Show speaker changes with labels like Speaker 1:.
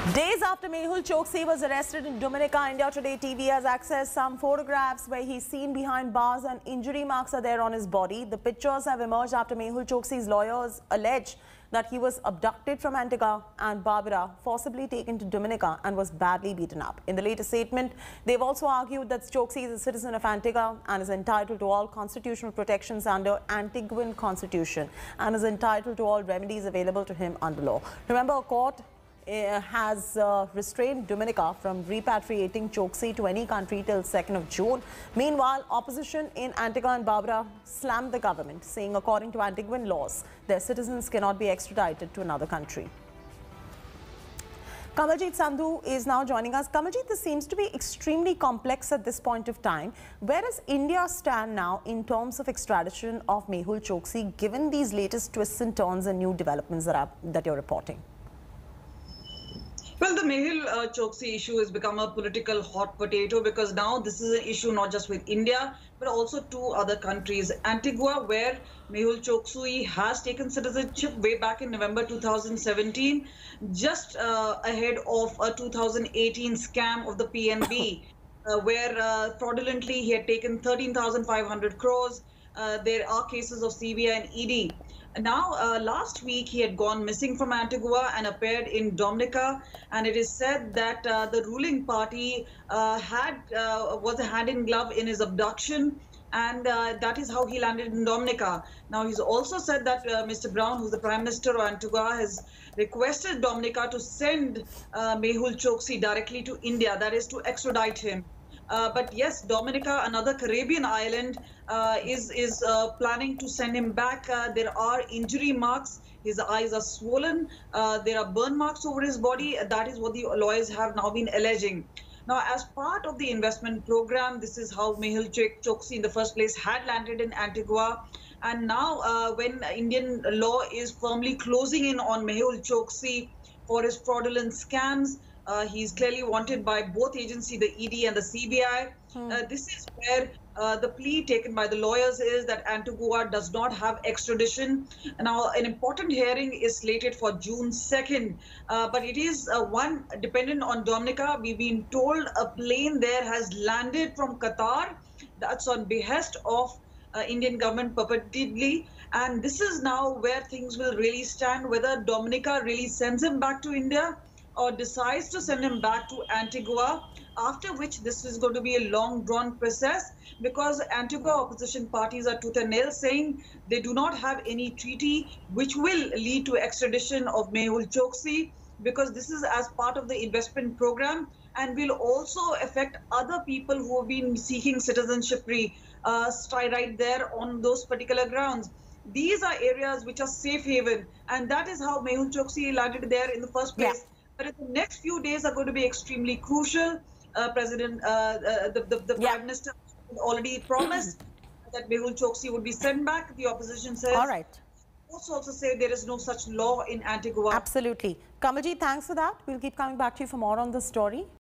Speaker 1: Days after Mehul Choksi was arrested in Dominica, India Today TV has accessed some photographs where he's seen behind bars and injury marks are there on his body. The pictures have emerged after Mehul Choksi's lawyers allege that he was abducted from Antigua and Barbuda, forcibly taken to Dominica and was badly beaten up. In the latest statement, they've also argued that Choksi is a citizen of Antigua and is entitled to all constitutional protections under Antiguan constitution and is entitled to all remedies available to him under law. Remember, a court has restrained Dominica from repatriating Choksi to any country till 2nd of June. Meanwhile, opposition in Antigua and Barbuda slammed the government, saying according to Antiguan laws, their citizens cannot be extradited to another country. Kamaljeet Sandhu is now joining us. Kamaljeet, this seems to be extremely complex at this point of time. Where does India stand now in terms of extradition of Mehul Choksi, given these latest twists and turns and new developments that you're reporting?
Speaker 2: Well, the Mehul Choksi issue has become a political hot potato because now this is an issue not just with India, but also two other countries. Antigua, where Mehul Choksi has taken citizenship way back in November 2017, just ahead of a 2018 scam of the PNB, where fraudulently he had taken 13,500 crores. There are cases of CBI and ED. Now, last week he had gone missing from Antigua and appeared in Dominica, and it is said that the ruling party was a hand in glove in his abduction, and that is how he landed in Dominica. Now, he's also said that Mr. Brown, who's the Prime Minister of Antigua, has requested Dominica to send Mehul Choksi directly to India, that is to extradite him. But yes, Dominica, another Caribbean island, is planning to send him back. There are injury marks. His eyes are swollen. There are burn marks over his body. That is what the lawyers have now been alleging. Now, as part of the investment program, this is how Mehul Choksi in the first place had landed in Antigua. And now when Indian law is firmly closing in on Mehul Choksi for his fraudulent scams, he's clearly wanted by both agencies, the ED and the CBI. This is where the plea taken by the lawyers is that Antigua does not have extradition. Now, an important hearing is slated for June 2nd, but it is one dependent on Dominica. We've been told a plane there has landed from Qatar. That's on behest of Indian government purportedly. And this is now where things will really stand, whether Dominica really sends him back to India or decides to send him back to Antigua, after which this is going to be a long drawn process because Antigua opposition parties are tooth and nail saying they do not have any treaty which will lead to extradition of Mehul Choksi because this is as part of the investment program and will also affect other people who have been seeking citizenship right there on those particular grounds. These are areas which are safe haven, and that is how Mehul Choksi landed there in the first place. Yeah. But the next few days are going to be extremely crucial. The Prime Minister already promised that Mehul Choksi would be sent back. The opposition says.
Speaker 1: All right.
Speaker 2: Also say there is no such law in Antigua.
Speaker 1: Absolutely. Kamaljeet, thanks for that. We'll keep coming back to you for more on this story.